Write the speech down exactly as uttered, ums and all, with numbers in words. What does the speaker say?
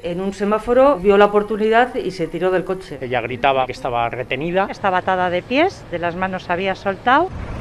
En un semáforo vio la oportunidad y se tiró del coche. Ella gritaba que estaba retenida. Estaba atada de pies, de las manos se había soltado.